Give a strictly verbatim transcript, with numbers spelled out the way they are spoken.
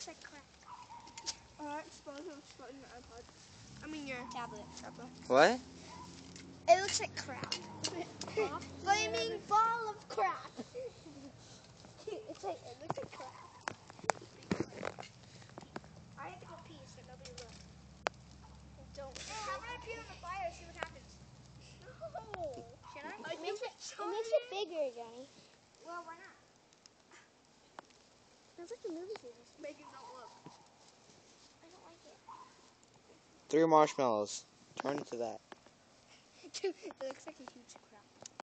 looks like crap. Uh, expose it in your iPod. I mean your Tablet. tablet. What? It looks like crap. Flaming ball of crap. It's like, it looks like crap. I have to go pee so nobody looks. Don't. Hey, how about I pee on the fire, see what happens? No. Should I? It makes it, it makes it bigger, Johnny. Well, why not? Sounds like the movie theaters. Megan, don't look. I don't like it. Three marshmallows. Turn it to that. It looks like a huge crap.